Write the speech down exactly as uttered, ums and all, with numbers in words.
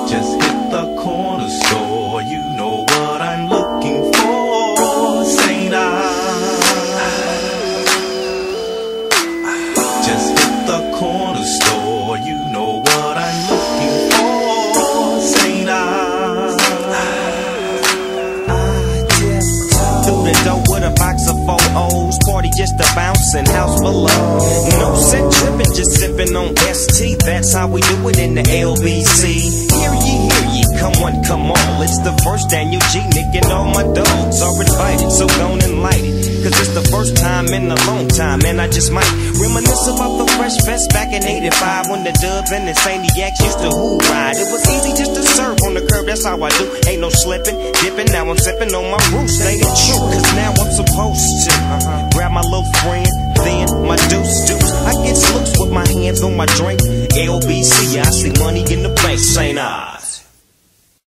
Just hit the corner store, you know what I'm looking for, Saint I. Just hit the corner store, you know what I'm looking for, Saint I. Through the door with a box of four O's, party just a bouncing, house below. No set tripping, just sipping on S T. That's how we do it in the L B C. Hear ye, hear ye, come on, come on. It's the first annual G, Nick and all my dogs are invited, so gone and light it. Cause it's the first time in a long time, and I just might reminisce about the fresh fest back in eighty-five when the Dubs and the Saint-Diacs used to who ride. It was easy just to serve on the curb, that's how I do. Ain't no slipping, dipping, now I'm sipping on my roots. Staying true, cause now I'm supposed to uh-huh. grab my little friend, then my deuce deuce. I get loose with my hands on my drink. L B C, I see money in the bank, Saint I.